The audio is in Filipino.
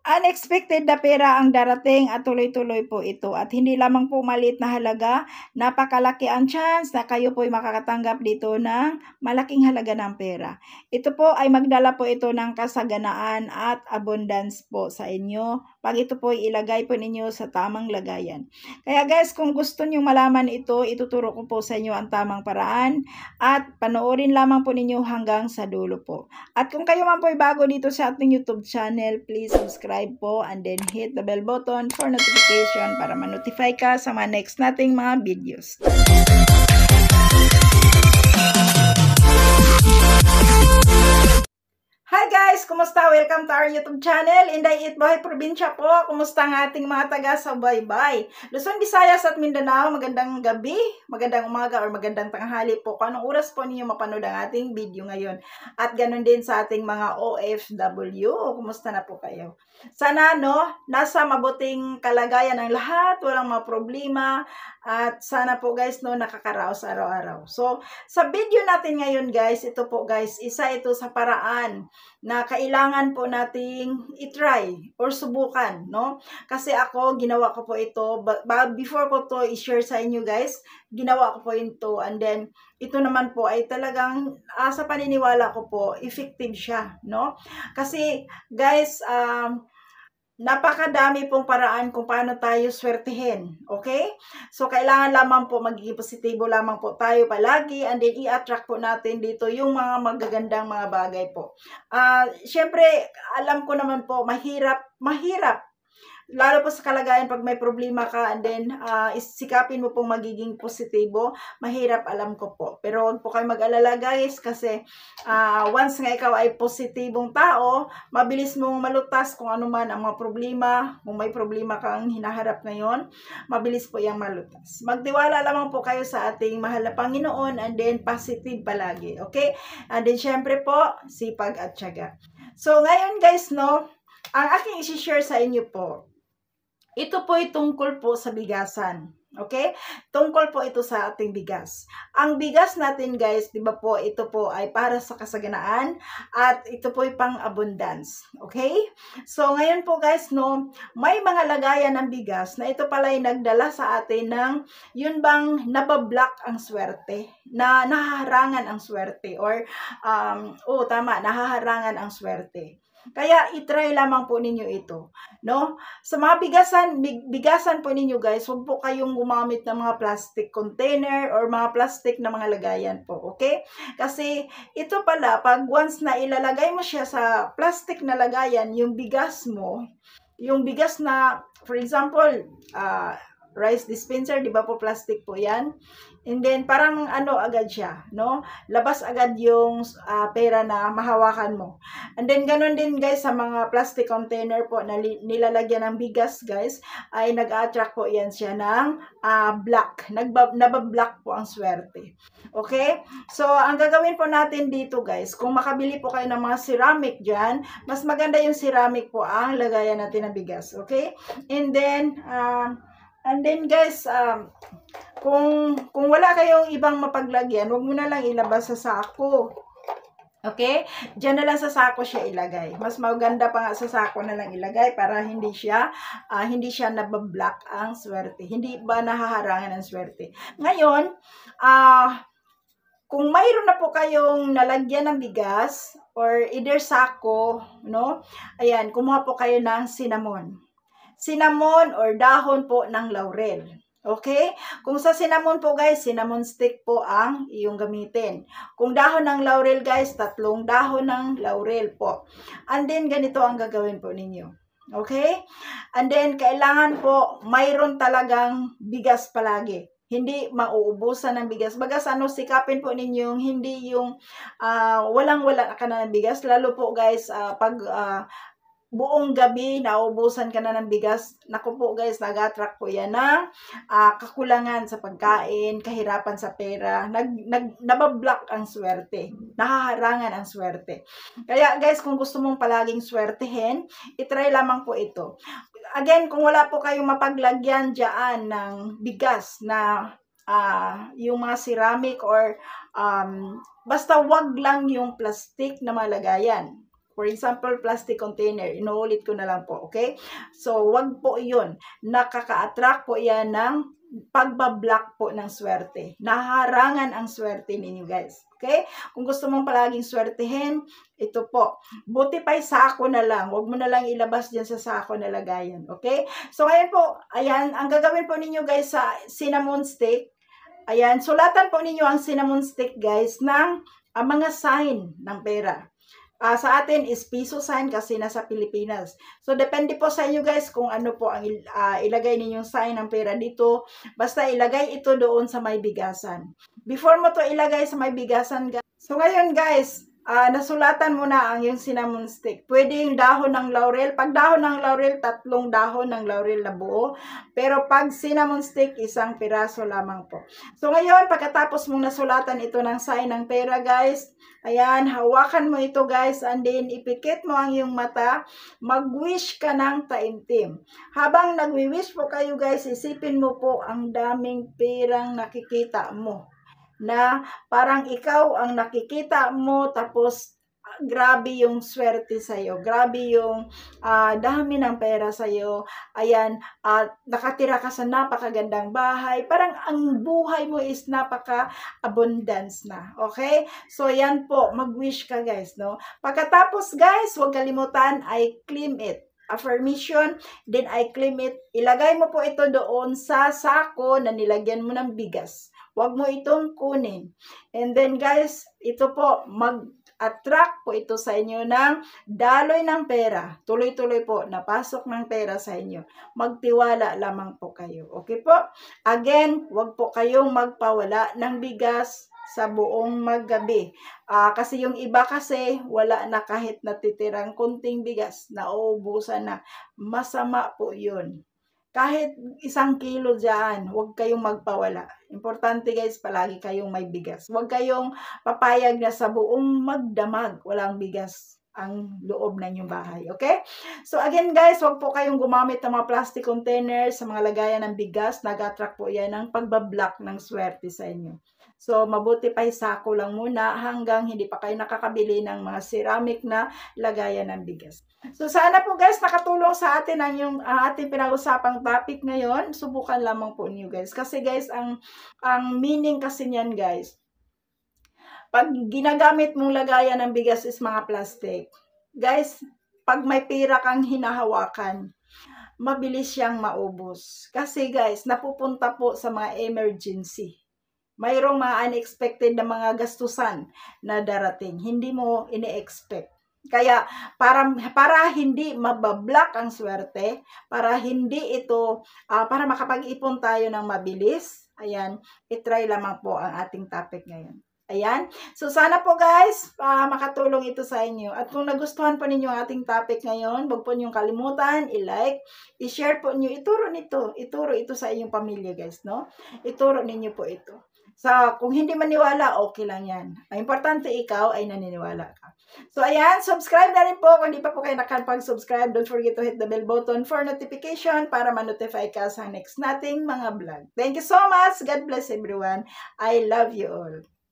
Unexpected na pera ang darating at tuloy-tuloy po ito at hindi lamang po maliit na halaga, napakalaki ang chance na kayo po ay makakatanggap dito ng malaking halaga ng pera. Ito po ay magdala po ito ng kasaganaan at abundance po sa inyo pag ito po ay ilagay po ninyo sa tamang lagayan. Kaya guys, kung gusto niyo malaman ito, ituturo ko po sa inyo ang tamang paraan at panoorin lamang po ninyo hanggang sa dulo po. At kung kayo man po ay bago dito sa ating YouTube channel, please subscribe po and then hit the bell button for notification para ma-notify ka sa mga next nating mga videos. Hi guys! Kumusta? Welcome to our YouTube channel, Inday Eat Buhay Probinsya po. Kumusta ang ating mga taga-subaybay? Luzon, Visayas at Mindanao, magandang gabi, magandang umaga or magandang tanghali po. Kung anong oras po ninyo mapanood ang ating video ngayon. At ganun din sa ating mga OFW. Kumusta na po kayo? Sana nasa mabuting kalagayan ang lahat, walang mga problema. At sana po guys nakakaraos araw-araw. So, sa video natin ngayon guys, ito po guys, isa ito sa paraan na kailangan po nating i-try or subukan, Kasi ako, ginawa ko po ito, before ko to i-share sa inyo guys, ginawa ko po ito, and then, ito naman po ay talagang, sa paniniwala ko po, effective siya, Kasi, guys, napakadami pong paraan kung paano tayo swertihin. Okay? So, kailangan lamang po magiging positibo lamang po tayo palagi and then i-attract po natin dito yung mga magagandang mga bagay po. Siyempre, alam ko naman po, mahirap. Lalo po sa kalagayan pag may problema ka and then sikapin mo pong magiging positibo, mahirap, alam ko po. Pero huwag po kayo mag-alala guys kasi once nga ikaw ay positibong tao, mabilis mong malutas kung ano man ang mga problema. Kung may problema kang hinaharap ngayon, mabilis po yung malutas. Magtiwala lamang po kayo sa ating mahal na Panginoon and then positive palagi. Okay? And then syempre po, sipag at tiyaga. So ngayon guys, ang aking isi-share sa inyo po, ito po ay tungkol po sa bigasan. Okay? Tungkol po ito sa ating bigas. Ang bigas natin guys, di ba po, ito po ay para sa kasaganaan at ito po ay pang-abundance. Okay? So ngayon po guys, may mga lagayan ng bigas na ito pala ay nagdala sa atin ng yun bang nabablock ang swerte, na nahaharangan ang swerte or nahaharangan ang swerte. Kaya itry lamang po ninyo ito, Sa mga bigasan po ninyo guys, huwag po kayong gumamit ng mga plastic container or mga plastic na mga lagayan po, okay? Kasi ito pala, pag once na ilalagay mo siya sa plastic na lagayan, yung bigas mo, yung bigas na, for example, rice dispenser, di ba po plastic po yan? And then, parang agad siya, Labas agad yung pera na mahawakan mo. And then, ganun din guys sa mga plastic container po na nilalagyan ng bigas guys, ay nag-attract po yan siya ng black. Nabablock po ang swerte. Okay? So, ang gagawin po natin dito guys, kung makabili po kayo ng mga ceramic dyan, mas maganda yung ceramic po ang lagayan natin ng bigas. Okay? And then guys, kung wala kayong ibang mapaglagyan, huwag mo na lang ilabas sa sako. Okay? Diyan na lang sa sako siya ilagay. Mas maganda pa nga sa sako na lang ilagay para hindi siya nabablock ang swerte. Hindi ba nahaharangan ang swerte. Ngayon, kung mayroon na po kayong nalagyan ng bigas or either sako, ayan, kumuha po kayo ng cinnamon. Cinnamon or dahon po ng laurel. Okay? Kung sa cinnamon po guys, cinnamon stick po ang iyong gamitin. Kung dahon ng laurel guys, 3 dahon ng laurel po. And then ganito ang gagawin po ninyo. Okay? And then kailangan po mayroon talagang bigas palagi. Hindi mauubusan ng bigas. Bagas sikapin po ninyong hindi yung walang-wala ka na ng bigas. Lalo po guys, pag buong gabi, naubusan ka na ng bigas. Naku po guys, nag-attract po yan ng kakulangan sa pagkain, kahirapan sa pera, nabablock ang swerte, nahaharangan ang swerte. Kaya guys, kung gusto mong palaging swertehin, itry lamang po ito. Again, kung wala po kayong mapaglagyan dyan ng bigas na yung mga ceramic or basta wag lang yung plastic na malagayan. For example, plastic container. Inuulit ko na lang po, okay? So, wag po yun. Nakaka-attract po yan ng pagbablock po ng swerte. Naharangan ang swerte ninyo, guys. Okay? Kung gusto mong palaging swertehin, ito po. Buti pa'y sako na lang. Huwag mo na lang ilabas dyan sa sako na lagayan. Okay? So, ayan po. Ayan, ang gagawin po ninyo, guys, sa cinnamon stick. Ayan, sulatan po ninyo ang cinnamon stick, guys, ng mga sign ng pera. Sa atin is piso sign kasi nasa Pilipinas. So, depende po sa inyo, guys, kung ano po ang ilagay ninyong sign ng pera dito. Basta ilagay ito doon sa may bigasan. Before mo to ilagay sa may bigasan, guys. So, ngayon, guys, nasulatan mo na ang yung cinnamon stick. Pwede yung dahon ng laurel. Pag dahon ng laurel, 3 dahon ng laurel na buo. Pero pag cinnamon stick, 1 piraso lamang po. So ngayon, pagkatapos mong nasulatan ito ng sign ng pera, guys, ayan, hawakan mo ito, guys, and then ipikit mo ang iyong mata, mag-wish ka ng taimtim. Habang nag-wish po kayo, guys, isipin mo po ang daming perang nakikita mo. Na parang ikaw ang nakikita mo, tapos grabe yung swerte sa'yo, grabe yung dami ng pera sa'yo, ayan, nakatira ka sa napakagandang bahay, parang ang buhay mo is napaka-abundance na, okay? So, yan po, mag-wish ka, guys, no? Pagkatapos, guys, huwag kalimutan, I claim it. Affirmation, then I claim it. Ilagay mo po ito doon sa sako na nilagyan mo ng bigas. Huwag mo itong kunin. And then, guys, ito po, mag-attract po ito sa inyo ng daloy ng pera. Tuloy-tuloy po, napasok ng pera sa inyo. Magtiwala lamang po kayo. Okay po? Again, huwag po kayong magpawala ng bigas sa buong maggabi. Kasi yung iba kasi, wala na kahit natitirang kunting bigas, nauubusan na. Masama po yun. Kahit 1 kilo dyan, huwag kayong magpawala. Importante, guys, palagi kayong may bigas. Huwag kayong papayag na sa buong magdamag, walang bigas ang loob ng inyong bahay. Okay? So, again, guys, huwag po kayong gumamit ng mga plastic containers sa mga lagayan ng bigas. Nag-attract po yan ng pagbablock ng swerte sa inyo. So, mabuti pa sako lang muna hanggang hindi pa kayo nakakabili ng mga ceramic na lagayan ng bigas. So, sana po, guys, nakatulong sa atin ang yung ating pinag-usapang topic ngayon. Subukan lamang po niyo, guys. Kasi, guys, ang meaning kasi niyan, guys, pag ginagamit mong lagayan ng bigas is mga plastic. Guys, pag may pera kang hinahawakan, mabilis siyang maubos. Kasi, guys, napupunta po sa mga emergency. Mayroong mga unexpected na mga gastusan na darating. Hindi mo ini-expect. Kaya, para hindi mabablock ang swerte, para hindi ito, para makapag-ipon tayo ng mabilis, ayan, itry lamang po ang ating topic ngayon. Ayan. So, sana po, guys, makatulong ito sa inyo. At kung nagustuhan po ninyo ang ating topic ngayon, huwag po niyong kalimutan, i-like, i-share po niyo, ituro ito sa inyong pamilya, guys, no? Ituro ninyo po ito. So, kung hindi maniwala, okay lang yan. Ang importante, ikaw ay naniniwala ka. So, ayan, subscribe na rin po. Kung hindi pa po kayo nakapag-subscribe, don't forget to hit the bell button for notification para ma-notify ka sa next nating mga vlog. Thank you so much. God bless everyone. I love you all.